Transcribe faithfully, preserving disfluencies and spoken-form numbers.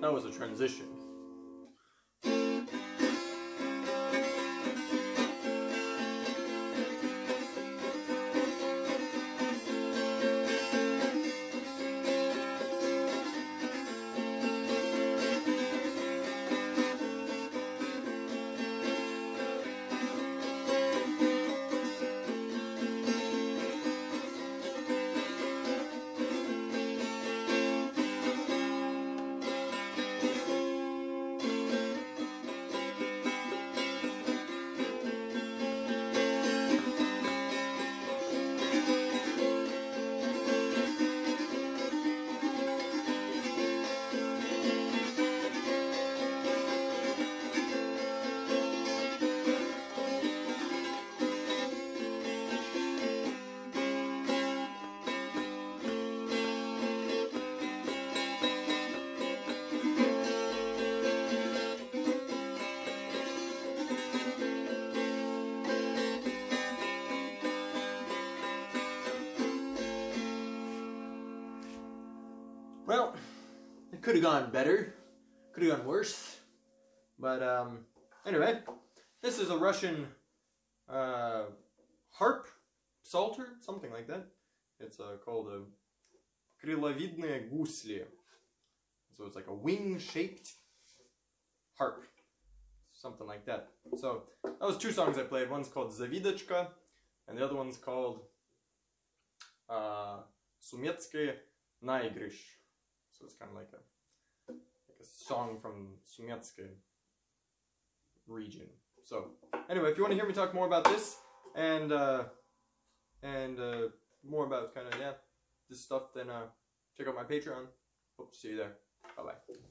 that was a transition. Well, it could have gone better, could have gone worse, but um, anyway, this is a Russian uh, harp, psalter, something like that. It's uh, called a крыловидные гусли, so it's like a wing-shaped harp, something like that. So that was two songs I played. One's called Завидочка, and the other one's called uh, сумецкий наигрыш. So it's kind of like a like a song from Sumetsky region. So anyway, if you want to hear me talk more about this and uh, and uh, more about kind of yeah this stuff, then uh, check out my Patreon. Hope to see you there. Bye bye.